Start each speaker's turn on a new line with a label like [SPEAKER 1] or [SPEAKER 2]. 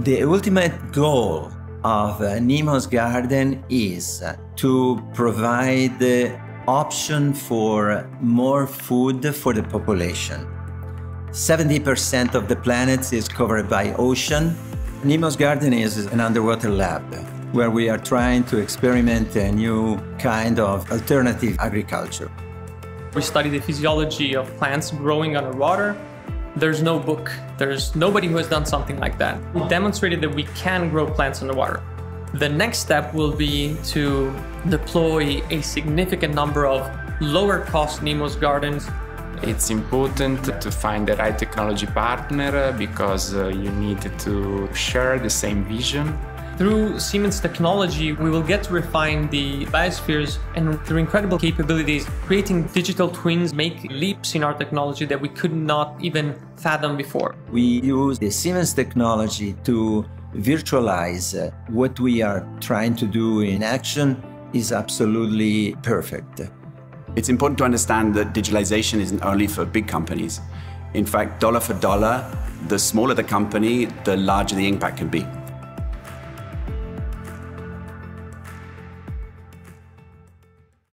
[SPEAKER 1] The ultimate goal of Nemo's garden is to provide the option for more food for the population. 70% of the planet is covered by ocean. Nemo's garden is an underwater lab where we are trying to experiment a new kind of alternative agriculture.
[SPEAKER 2] We study the physiology of plants growing underwater. There's no book. There's nobody who has done something like that. We demonstrated that we can grow plants underwater. The next step will be to deploy a significant number of lower-cost Nemo's gardens.
[SPEAKER 3] It's important to find the right technology partner because you need to share the same vision.
[SPEAKER 2] Through Siemens technology, we will get to refine the biospheres, and through incredible capabilities, creating digital twins make leaps in our technology that we could not even fathom before.
[SPEAKER 1] We use the Siemens technology to virtualize what we are trying to do in action is absolutely perfect.
[SPEAKER 4] It's important to understand that digitalization isn't only for big companies. In fact, dollar for dollar, the smaller the company, the larger the impact can be.